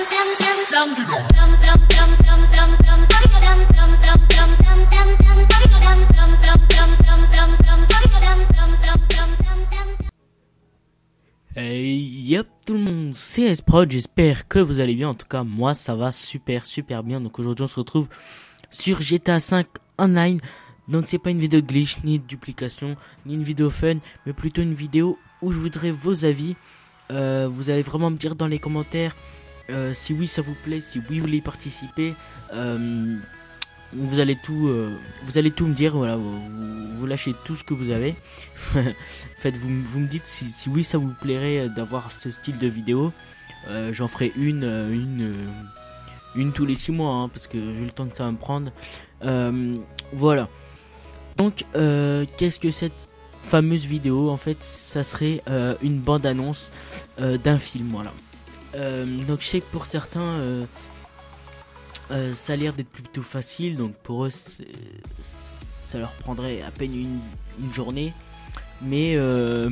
Hey, yep tout le monde, c'est S-Prod, j'espère que vous allez bien. En tout cas moi ça va super bien. Donc aujourd'hui on se retrouve sur GTA 5 Online. Donc c'est pas une vidéo de glitch, ni de duplication, ni une vidéo fun, mais plutôt une vidéo où je voudrais vos avis. Vous allez vraiment me dire dans les commentaires si oui ça vous plaît, si oui vous voulez participer. Vous allez tout me dire, voilà, vous lâchez tout ce que vous avez. En fait, vous me dites si oui ça vous plairait d'avoir ce style de vidéo. J'en ferai une tous les 6 mois, hein, parce que vu le temps que ça va me prendre. Voilà. Donc, qu'est-ce que cette fameuse vidéo? En fait, ça serait une bande-annonce d'un film, voilà. Donc, je sais que pour certains... ça a l'air d'être plutôt facile, donc pour eux ça leur prendrait à peine une journée, mais à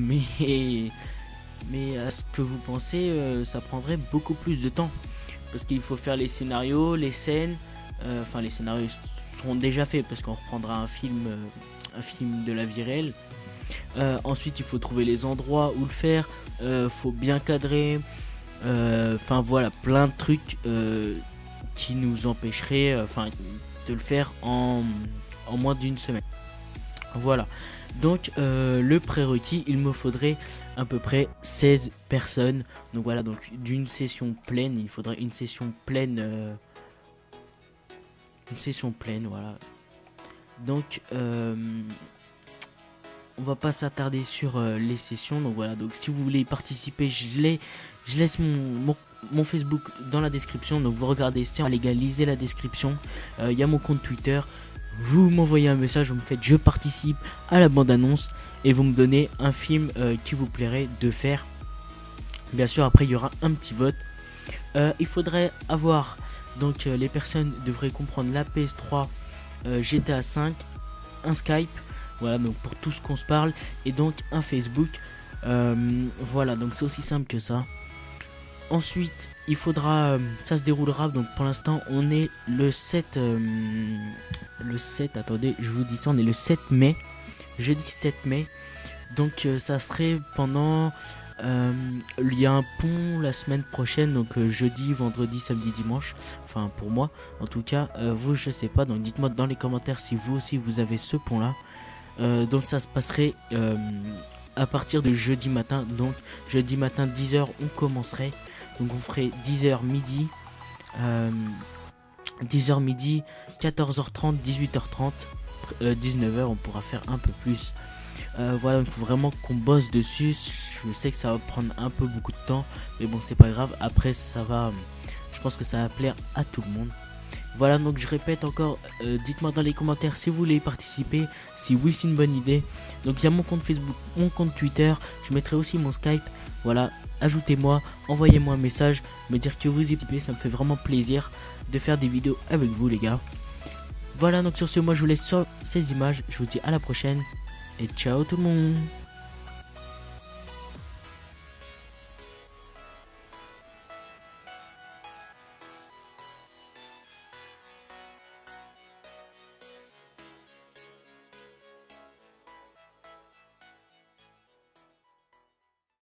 ce que vous pensez, ça prendrait beaucoup plus de temps, parce qu'il faut faire les scénarios, les scènes, enfin les scénarios seront déjà faits parce qu'on reprendra un film de la vie réelle. Ensuite il faut trouver les endroits où le faire, faut bien cadrer, enfin voilà, plein de trucs qui nous empêcherait de le faire en moins d'une semaine. Voilà. Donc le prérequis, il me faudrait à peu près 16 personnes. Donc voilà, donc d'une session pleine, il faudrait une session pleine. Voilà. Donc on va pas s'attarder sur les sessions. Donc voilà, donc si vous voulez participer, je laisse mon Facebook dans la description, donc vous regardez ça, les gars, lisez la description, y a mon compte Twitter, vous m'envoyez un message, vous me faites je participe à la bande annonce et vous me donnez un film qui vous plairait de faire. Bien sûr après il y aura un petit vote. Il faudrait avoir, donc les personnes devraient comprendre la PS3, GTA 5, un Skype, voilà, donc pour tout ce qu'on se parle, et donc un Facebook. Voilà, donc c'est aussi simple que ça. Ensuite, il faudra, ça se déroulera, donc pour l'instant on est le 7, attendez, je vous dis ça, on est le 7 mai, jeudi 7 mai, donc ça serait pendant, il y a un pont la semaine prochaine, donc jeudi, vendredi, samedi, dimanche, enfin pour moi, en tout cas, vous je sais pas, donc dites-moi dans les commentaires si vous aussi vous avez ce pont là, donc ça se passerait à partir de jeudi matin, donc jeudi matin 10h on commencerait. Donc on ferait 10h midi, 14h30, 18h30, 19h on pourra faire un peu plus. Voilà, il faut vraiment qu'on bosse dessus. Je sais que ça va prendre un peu beaucoup de temps, mais bon c'est pas grave, après ça va, je pense que ça va plaire à tout le monde. Voilà, donc je répète encore, dites-moi dans les commentaires si vous voulez participer, si oui c'est une bonne idée. Donc il y a mon compte Facebook, mon compte Twitter, je mettrai aussi mon Skype, voilà. Ajoutez-moi, envoyez-moi un message, me dire que vous y participez, ça me fait vraiment plaisir de faire des vidéos avec vous les gars. Voilà, donc sur ce moi je vous laisse sur ces images, je vous dis à la prochaine et ciao tout le monde.